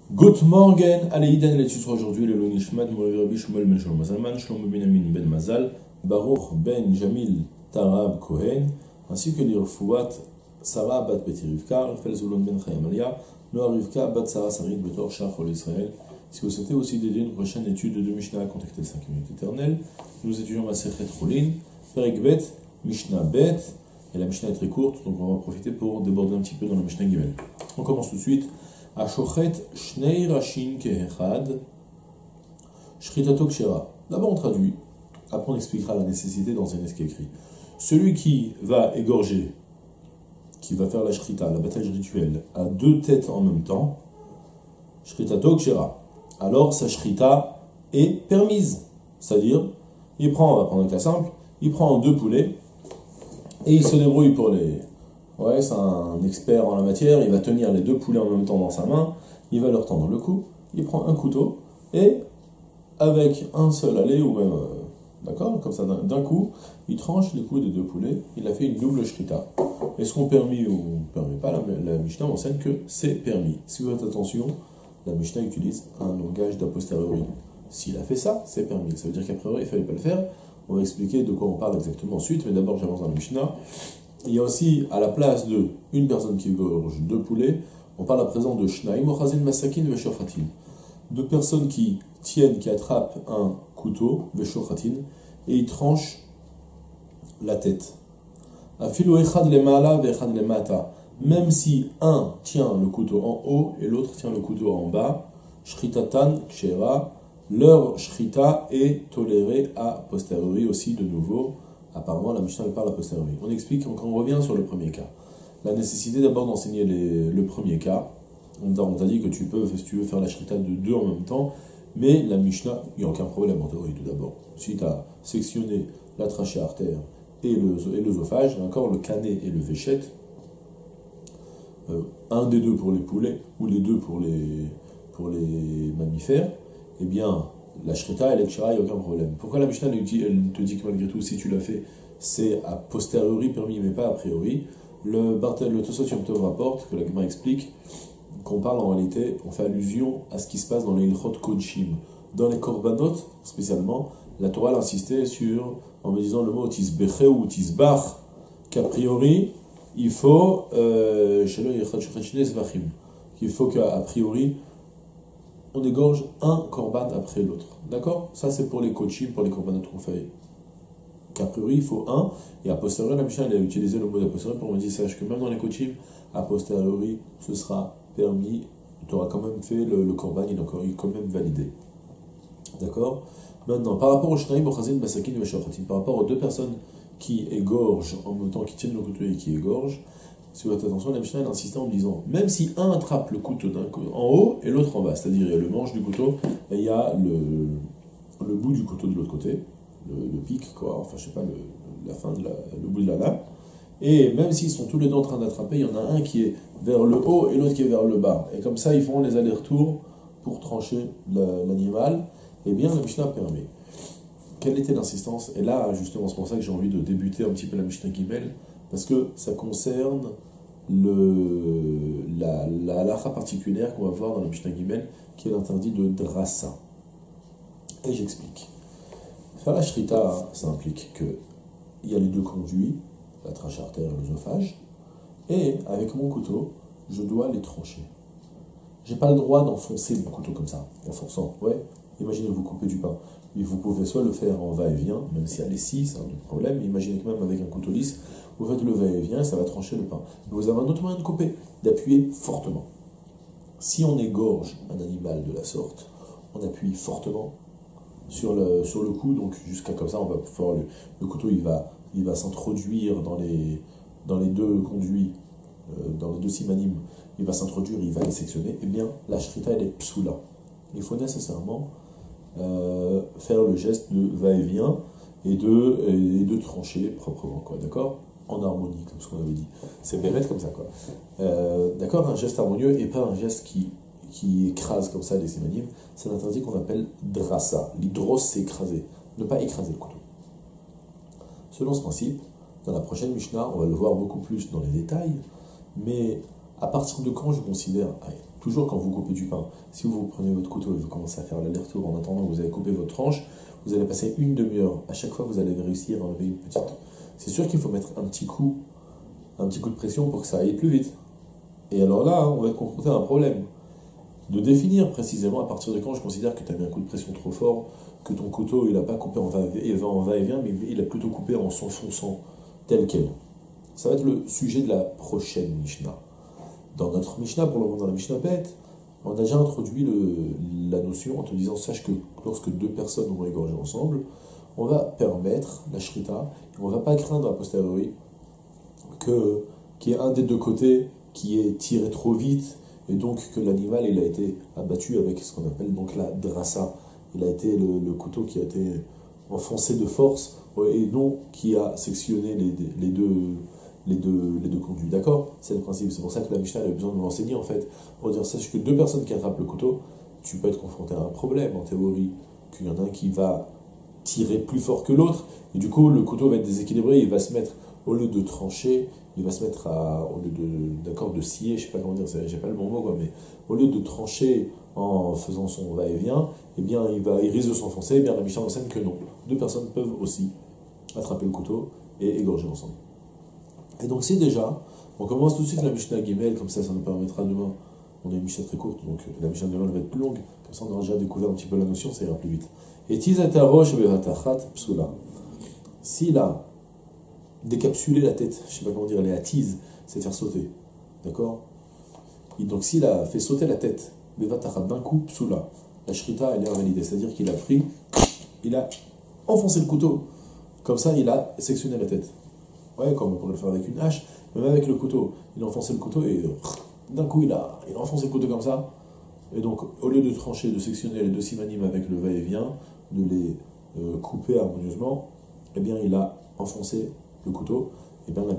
Good morning, allez, Idan, l'étude sur aujourd'hui, le Lonishmat, Mouravi Rabbi Shmuel Ben Shlomo Zalman, Shlomo Ben Amin Ben Mazal, Baruch Ben Jamil Tarab Cohen, ainsi que l'Irfouat Sarah Bat Beti Rivka, Rafel Zulon Ben Chayam Alia, Noah Rivka Bat Sarah Sarit Betor Shachol Israël. Si vous souhaitez aussi dédier une prochaine étude de Mishnah, contactez le 5 minutes éternelles. Nous étudions la Sechet Cholin, Perek Bet, Mishnah Bet, et la Mishnah est très courte, donc on va en profiter pour déborder un petit peu dans la Mishnah Gimel. On commence tout de suite. Ashochet shnei rashin kehechad shritato kshera. D'abord on traduit, après on expliquera la nécessité d'enseigner ce qui est écrit. Celui qui va égorger, qui va faire la shrita, l'abattage rituel, à deux têtes en même temps, shritato kshera. Alors sa shrita est permise. C'est-à-dire, on va prendre un cas simple, il prend deux poulets et il se débrouille pour les... Ouais, c'est un expert en la matière, il va tenir les deux poulets en même temps dans sa main, il va leur tendre le cou, il prend un couteau, et avec un seul aller, ou même, d'accord, comme ça, d'un coup, il tranche les coups des deux poulets, il a fait une double shrita. Est-ce qu'on permet ou on ne permet pas? La Mishnah enseigne que c'est permis. Si vous faites attention, la Mishnah utilise un langage d'a posteriori. S'il a fait ça, c'est permis. Ça veut dire qu'à priori, il ne fallait pas le faire. On va expliquer de quoi on parle exactement ensuite, mais d'abord j'avance dans la Mishnah. Il y a aussi, à la place de une personne qui égorge deux poulets, on parle à présent de Shnaim, Ochazin, Masakin, Veshochatin. Deux personnes qui tiennent, qui attrapent un couteau, Veshochatin, et ils tranchent la tête. Afilu Echad Lemala, Vechad Lemata. Même si un tient le couteau en haut et l'autre tient le couteau en bas, Shritatan, Kshera, leur Shrita est tolérée a posteriori aussi de nouveau. Apparemment, la Mishnah parle a posteriori. On explique, quand on revient sur le premier cas, la nécessité d'abord d'enseigner le premier cas. On t'a dit que tu peux, si tu veux, faire la shrita de deux en même temps, mais la Mishnah, il n'y a aucun problème en théorie tout d'abord. Si tu as sectionné la trachée artère et l'œsophage, encore le canet et le véchette, un des deux pour les poulets, ou les deux pour les mammifères, eh bien, la shrita et l'ekshara, il n'y a aucun problème. Pourquoi la Mishnah elle te dit que malgré tout, si tu l'as fait, c'est a posteriori permis, mais pas a priori? Le Tosot Yom Tov rapporte, que la Gemara explique, qu'on parle en réalité, on fait allusion à ce qui se passe dans les Ilchot Kodshim. Dans les Korbanot, spécialement, la Torah insistait sur, en me disant le mot tisbeche ou tisbach, qu'a priori, il faut, qu'il faut qu'à priori, on égorge un korban après l'autre. D'accord? Ça, c'est pour les coachim, pour les korbanot qu'on fait. Qu'a priori, il faut un, et a posteriori, la Mishnah, elle a utilisé le mot a posteriori pour me dire, sache que même dans les coachim, a posteriori, ce sera permis, tu auras quand même fait le korban, il est quand même validé. D'accord? Maintenant, par rapport au shnaim, au chazin, basakin et veshochatin, par rapport aux deux personnes qui égorgent en même temps, qui tiennent le couteau et qui égorgent, si vous faites attention, la Mishnah insistait en disant, même si un attrape le couteau en haut et l'autre en bas, c'est-à-dire il y a le manche du couteau et il y a le bout du couteau de l'autre côté, le pic, quoi, enfin je sais pas, la fin, le bout de la lame, et même s'ils sont tous les deux en train d'attraper, il y en a un qui est vers le haut et l'autre qui est vers le bas, et comme ça ils font les allers-retours pour trancher l'animal, et bien la Mishnah permet. Quelle était l'insistance? Et là, justement, c'est pour ça que j'ai envie de débuter un petit peu la Mishnah Gimel, parce que ça concerne la halakha particulière qu'on va voir dans la Mishnah Gimel, qui est l'interdit de drassa. Et j'explique. Faire la shrita, ça implique qu'il y a les deux conduits, la trachée artère et l'œsophage, et avec mon couteau, je dois les trancher. J'ai pas le droit d'enfoncer mon couteau comme ça, en forçant. Ouais, imaginez vous coupez du pain. Et vous pouvez soit le faire en va-et-vient, même si elle est scie, c'est un autre problème. Imaginez que même avec un couteau lisse, vous faites le va-et-vient et ça va trancher le pain. Vous avez un autre moyen de couper, d'appuyer fortement. Si on égorge un animal de la sorte, on appuie fortement sur le cou, donc jusqu'à comme ça, on va pouvoir le couteau il va s'introduire dans les deux conduits, dans les deux simanim, il va s'introduire, il va les sectionner. Eh bien, la shrita elle est psoula. Il faut nécessairement faire le geste de va-et-vient et de trancher proprement, quoi, d'accord? En harmonie, comme ce qu'on avait dit. C'est béret comme ça, quoi. D'accord? Un geste harmonieux et pas un geste qui écrase comme ça les sémanimes. C'est un interdit qu'on appelle drassa. L'hydros, c'est écraser. Ne pas écraser le couteau. Selon ce principe, dans la prochaine Mishnah, on va le voir beaucoup plus dans les détails, mais à partir de quand je considère, toujours quand vous coupez du pain, si vous prenez votre couteau et vous commencez à faire l'aller-retour en attendant que vous avez coupé votre tranche, vous allez passer une demi-heure. À chaque fois, vous allez réussir à enlever une petite. C'est sûr qu'il faut mettre un petit coup de pression pour que ça aille plus vite. Et alors là, on va être confronté à un problème. De définir précisément à partir de quand je considère que tu as mis un coup de pression trop fort, que ton couteau il n'a pas coupé en va-et-vient, mais il a plutôt coupé en s'enfonçant tel quel. Ça va être le sujet de la prochaine Mishnah. Dans notre Mishnah, pour le moment dans la Mishnah Beth, on a déjà introduit la notion en te disant sache que lorsque deux personnes vont égorger ensemble, on va permettre la shrita, et on ne va pas craindre a posteriori qu'il y ait un des deux côtés qui est tiré trop vite, et donc que l'animal il a été abattu avec ce qu'on appelle donc la drassa. Il a été le couteau qui a été enfoncé de force, et non qui a sectionné les deux conduits. D'accord? C'est le principe. C'est pour ça que la Mishnah a besoin de nous l'enseigner en fait. Pour dire, sache que deux personnes qui attrapent le couteau, tu peux être confronté à un problème en théorie, qu'il y en a un qui va tirer plus fort que l'autre, et du coup le couteau va être déséquilibré, il va se mettre, au lieu de trancher, il va se mettre au lieu de scier, je sais pas comment dire, j'ai pas le bon mot quoi, mais au lieu de trancher en faisant son va-et-vient, eh bien il risque de s'enfoncer, eh bien la Mishnah enseigne que non. Deux personnes peuvent aussi attraper le couteau et égorger ensemble. Et donc c'est déjà, on commence tout de suite la Mishnah Gimel, comme ça nous permettra demain, on a une Mishnah très courte, donc la Mishnah demain va être plus longue, comme ça on aura déjà découvert un petit peu la notion, ça ira plus vite. Et tizatarosh bevatachat psula. S'il a décapsulé la tête, je sais pas comment dire, les attise, c'est faire sauter, d'accord? Donc s'il a fait sauter la tête, bevatachat d'un coup, psula, la shrita elle est invalidée, c'est-à-dire qu'il a pris, il a enfoncé le couteau, comme ça il a sectionné la tête. Ouais, comme on pourrait le faire avec une hache, mais même avec le couteau, il a enfoncé le couteau et d'un coup il a enfoncé le couteau comme ça. Et donc, au lieu de trancher, de sectionner les deux simanim avec le va-et-vient, de les couper harmonieusement, eh bien, il a enfoncé le couteau. Eh bien,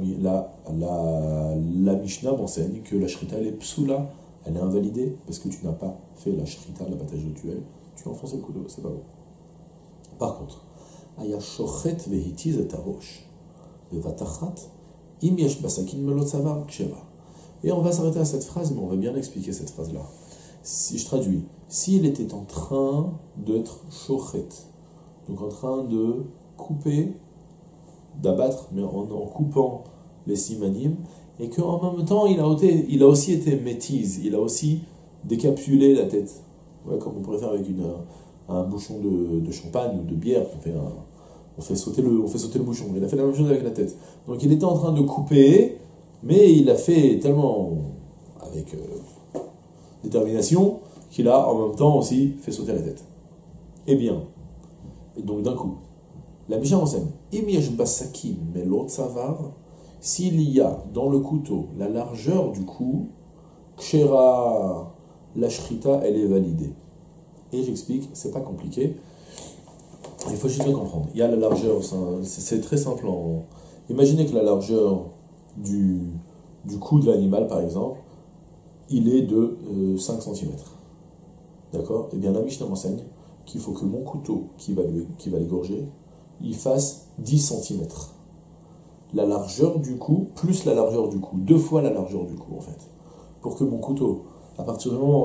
la Mishnah m'enseigne que la shrita, elle est psoula, elle est invalidée, parce que tu n'as pas fait la shrita, l'abattage rituel, tu as enfoncé le couteau, c'est pas bon. Par contre, aya shochet vehitiz et tarosh, bevatachat, im yesh basakin melot savar ksheva. Et on va s'arrêter à cette phrase, mais on va bien expliquer cette phrase-là. Si je traduis, s'il était en train d'être shochet, donc en train de couper, d'abattre, mais en coupant les simanim, et qu'en même temps, il a aussi été métise, il a aussi décapsulé la tête. Ouais, comme on pourrait faire avec un bouchon de champagne ou de bière, on fait sauter le bouchon. Il a fait la même chose avec la tête. Donc il était en train de couper, mais il a fait tellement avec détermination qu'il a en même temps aussi fait sauter la tête. Eh bien, et donc d'un coup, la Mishnah enseigne, mais l'autre savar, s'il y a dans le couteau la largeur du cou, kshera, la shrita, elle est validée. Et j'explique, c'est pas compliqué. Il faut juste bien comprendre. Il y a la largeur, c'est très simple. Imaginez que la largeur du cou de l'animal, par exemple, il est de 5 cm. D'accord? Eh bien, la Mishnah m'enseigne qu'il faut que mon couteau qui va l'égorger, il fasse 10 cm. La largeur du cou plus la largeur du cou. 2 fois la largeur du cou, en fait. Pour que mon couteau, à partir du moment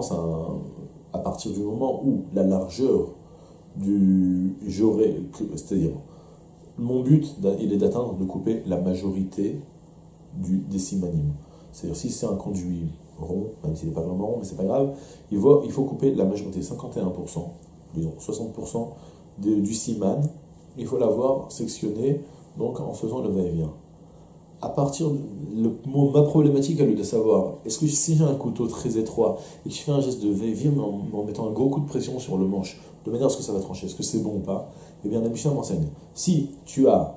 où la largeur c'est-à-dire, mon but, il est d'atteindre, de couper la majorité des simanim. C'est-à-dire, si c'est un conduit rond, même s'il n'est pas vraiment rond, mais c'est pas grave, il faut couper la majorité, 51%, disons 60% du siman, il faut l'avoir sectionné, donc en faisant le va-et-vient. À partir ma problématique, elle est de savoir, est-ce que si j'ai un couteau très étroit et que je fais un geste de va-et-vient en mettant un gros coup de pression sur le manche, de manière à ce que ça va trancher, est-ce que c'est bon ou pas? Eh bien, la Mishnah m'enseigne. Si tu as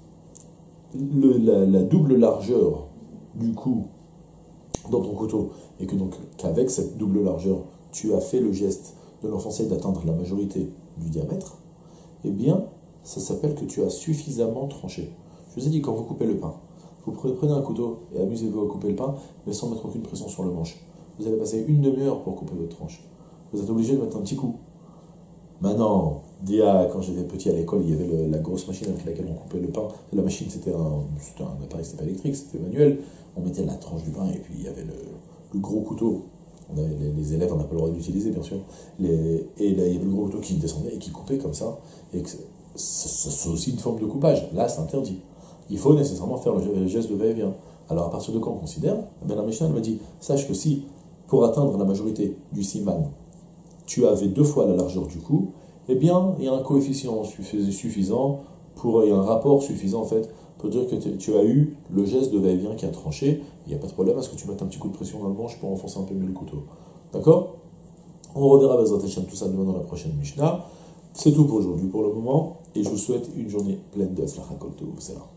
la double largeur du cou dans ton couteau, et que donc qu'avec cette double largeur, tu as fait le geste de l'enfoncer et d'atteindre la majorité du diamètre, eh bien, ça s'appelle que tu as suffisamment tranché. Je vous ai dit, quand vous coupez le pain, vous prenez un couteau et amusez-vous à couper le pain, mais sans mettre aucune pression sur le manche. Vous allez passer une demi-heure pour couper votre tranche. Vous êtes obligé de mettre un petit coup. Maintenant, quand j'étais petit à l'école, il y avait la grosse machine avec laquelle on coupait le pain. La machine, c'était un appareil, c'était pas électrique, c'était manuel. On mettait la tranche du pain et puis il y avait le gros couteau Les élèves, on n'a pas le droit d'utiliser, bien sûr. Et là, il y avait le gros couteau qui descendait et qui coupait comme ça. Et c'est aussi une forme de coupage. Là, c'est interdit. Il faut nécessairement faire le geste de va-et-vient. Alors, à partir de quand on considère? La Mishnah m'a dit, sache que si, pour atteindre la majorité du siman, tu avais 2 fois la largeur du cou, eh bien, il y a un coefficient suffisant, il y a un rapport suffisant, en fait, pour dire que tu as eu le geste de va-et-vient qui a tranché. Il n'y a pas de problème à ce que tu mettes un petit coup de pression dans le manche pour enfoncer un peu mieux le couteau. D'accord? On reverra Bezrat Hashem tout ça demain dans la prochaine Mishnah. C'est tout pour aujourd'hui, pour le moment, et je vous souhaite une journée pleine de Atzlacha Kol Tov.